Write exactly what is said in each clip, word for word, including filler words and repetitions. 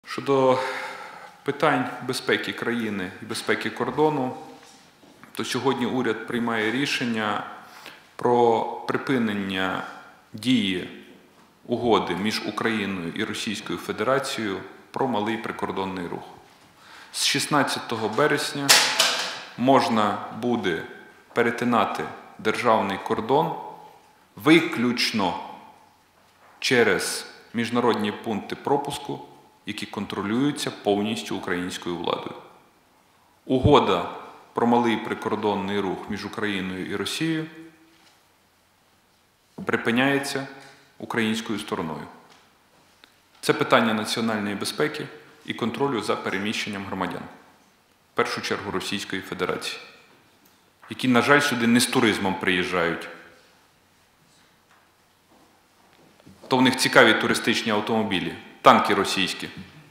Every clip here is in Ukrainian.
Щодо питань безпеки країни і безпеки кордону, то сьогодні уряд приймає рішення про припинення дії угоди між Україною і Російською Федерацією про малий прикордонний рух. З шістнадцятого березня можна буде перетинати державний кордон виключно через міжнародні пункти пропуску, які контролюються повністю українською владою. Угода про малий прикордонний рух між Україною і Росією припиняється українською стороною. Це питання національної безпеки і контролю за переміщенням громадян, в першу чергу Російської Федерації, які, на жаль, сюди не з туризмом приїжджають. То в них цікаві туристичні автомобілі, танки російські.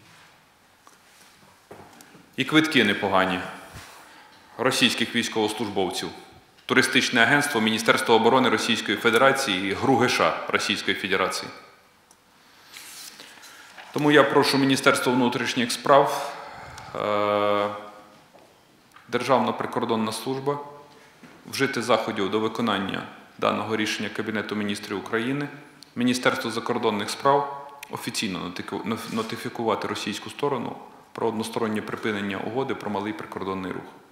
І квитки непогані російських військовослужбовців. Туристичне агентство Міністерства оборони Російської Федерації і ГРУ-ГШ Російської Федерації. Тому я прошу Міністерство внутрішніх справ, Державна прикордонна служба вжити заходів до виконання даного рішення Кабінету міністрів України, Міністерство закордонних справ офіційно нотифікувати російську сторону про одностороннє припинення угоди про малий прикордонний рух.